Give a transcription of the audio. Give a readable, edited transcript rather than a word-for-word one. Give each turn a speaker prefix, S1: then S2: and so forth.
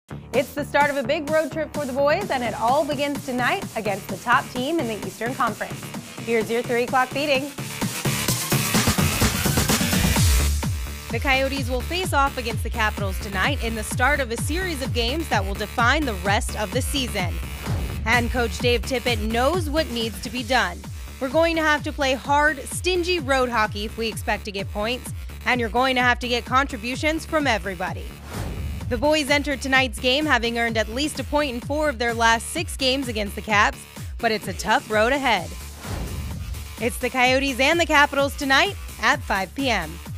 S1: It's the start of a big road trip for the boys, and it all begins tonight against the top team in the Eastern Conference. Here's your 3 o'clock feeding.
S2: The Coyotes will face off against the Capitals tonight in the start of a series of games that will define the rest of the season. And Coach Dave Tippett knows what needs to be done. We're going to have to play hard, stingy road hockey if we expect to get points, and you're going to have to get contributions from everybody. The boys entered tonight's game having earned at least a point in 4 of their last 6 games against the Caps, but it's a tough road ahead. It's the Coyotes and the Capitals tonight at 5 p.m.